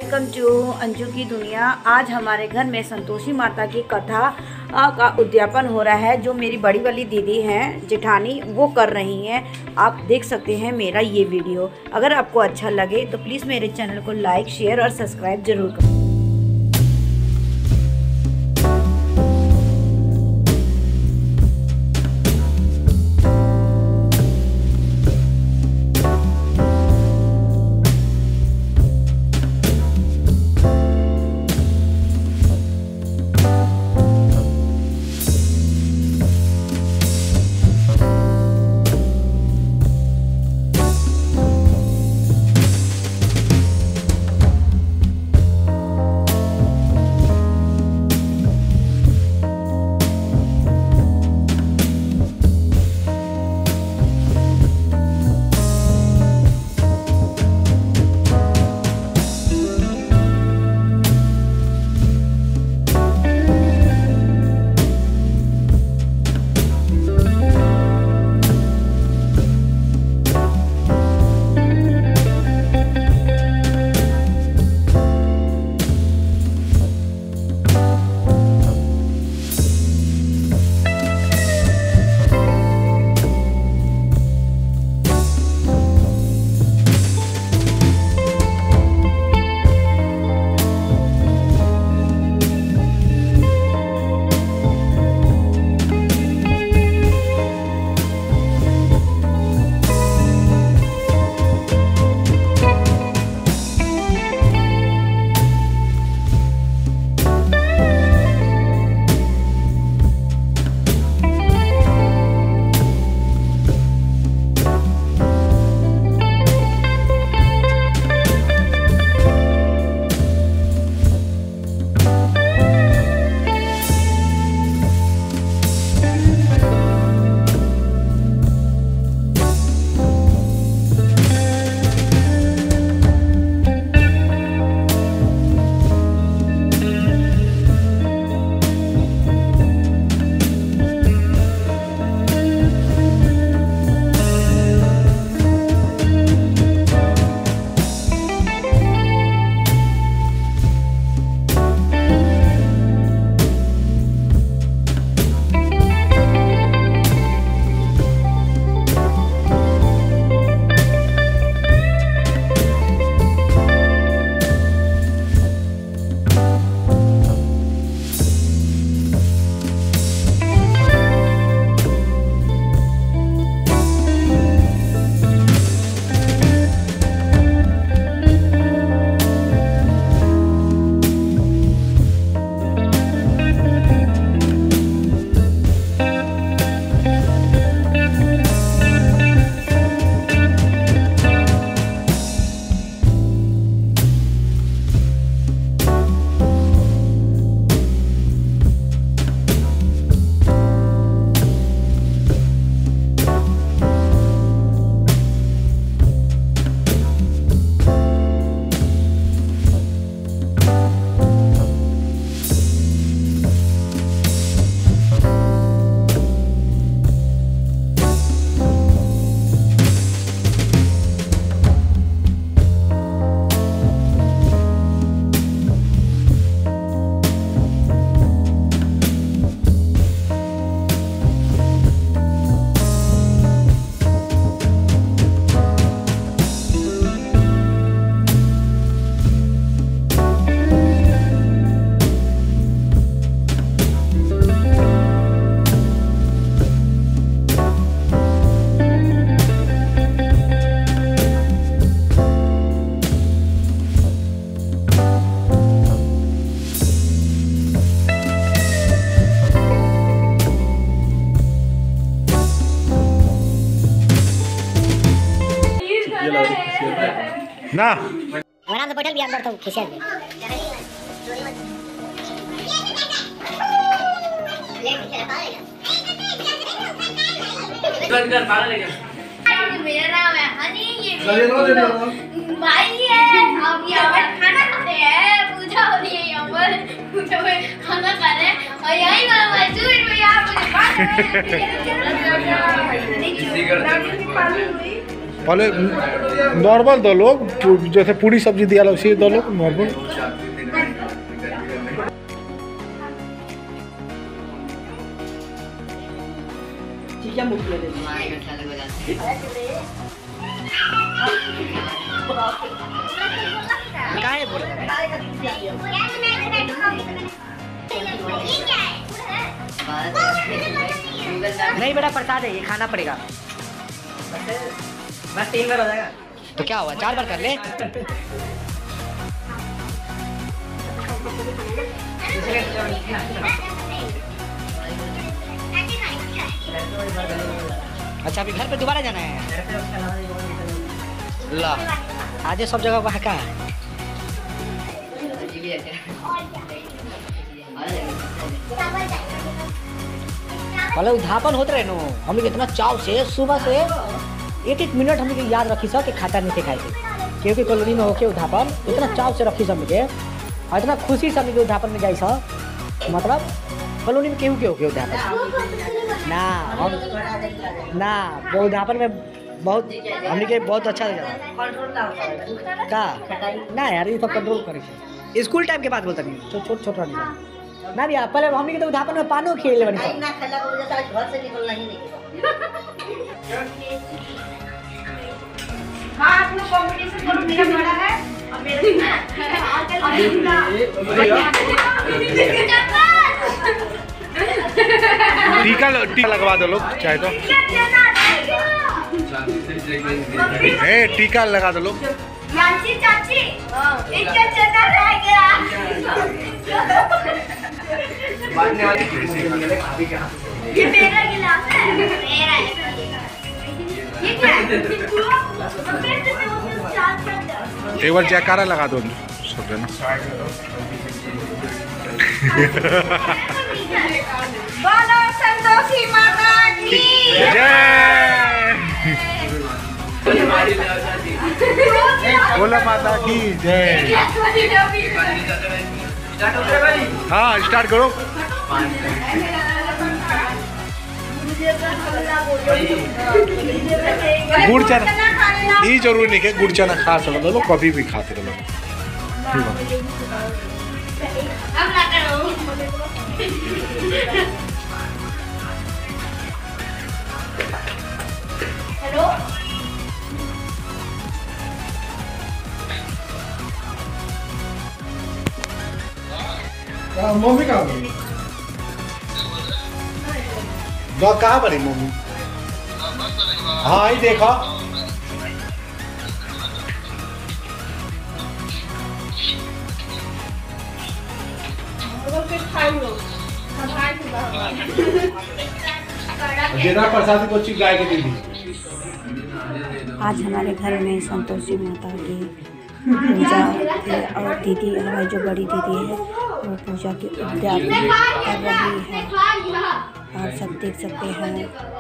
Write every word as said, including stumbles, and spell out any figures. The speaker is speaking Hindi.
वेलकम टू अंजू की दुनिया। आज हमारे घर में संतोषी माता की कथा का उद्यापन हो रहा है। जो मेरी बड़ी वाली दीदी हैं जेठानी वो कर रही हैं। आप देख सकते हैं मेरा ये वीडियो। अगर आपको अच्छा लगे तो प्लीज़ मेरे चैनल को लाइक शेयर और सब्सक्राइब ज़रूर करें। ना आराम से बैठल भी अंदर तो खिसियल भी कर पाला लेकर मेरा नाम है हनी, ये भाई है। अब यहाँ पर खाना खाते हैं, पूजा हो रही है यहाँ पर, पूजा में खाना खा रहे हैं और यही वाला मजदूर भैया मुझे बात पहले नॉर्मल दो लोग, जैसे पूरी सब्जी दिया लो उसी दो लोग नॉर्मल। नहीं बेटा प्रसाद है, ये खाना पड़ेगा। बस तीन बार हो जाएगा तो क्या हुआ, चार बार कर ले। अच्छा अभी घर पे दोबारा जाना है। ला आज सब जगह वहाँ का है। पहले उद्यापन होते रहे नो, हम लोग इतना चाव से सुबह से एक एक मिनट हम लोग याद रखी सब कि खाता नहीं थे खाए थे, क्योंकि कॉलोनी में होके उद्यापन इतना चाव से रखी सब के और इतना खुशी से हम लोग उद्यापन में जाए सब, मतलब कॉलोनी में केहू के होके उद्यापन ना हम ना वो उद्यापन में बहुत हम लोग बहुत अच्छा का ना यार, ये सब कंट्रोल करे स्कूल टाइम के बाद बोलता नहीं, छोट छोट छोटा नहीं ना भैया। पहले हम लोग तो उद्यापन में पानो खेल बनी सब ना खेला को वजह से घर से निकलना ही नहीं। हां आप लोग कंपटीशन करो, मेरा बड़ा है और मेरा टीका टीका लगवा दो लोग चाहे तो, ए टीका लगा दो लोग। चाची चाची एक क्या चना रह गया। ये मेरा गिलास है, मेरा है ये क्या है? एक बार जयकारा लगा दो सब जना। बोलो संतोषी माता की जय, बोलो माता की जय। हाँ स्टार्ट करो। गुड़ चना ये जरूरी नहीं है, गुड़ चना खा सकते लोग, कभी भी खाते रहो। हेलो मम्मी कहाँ बनी? कहाँ बनी मम्मी? हाँ ही देखा। जितना प्रसाद को चीज गाय के दीदी। आज हमारे घर में संतोषी माता की पूजा और दीदी हमारी जो बड़ी दीदी है वो पूजा की उद्यापन कर रही है। आप सब देख सकते हैं।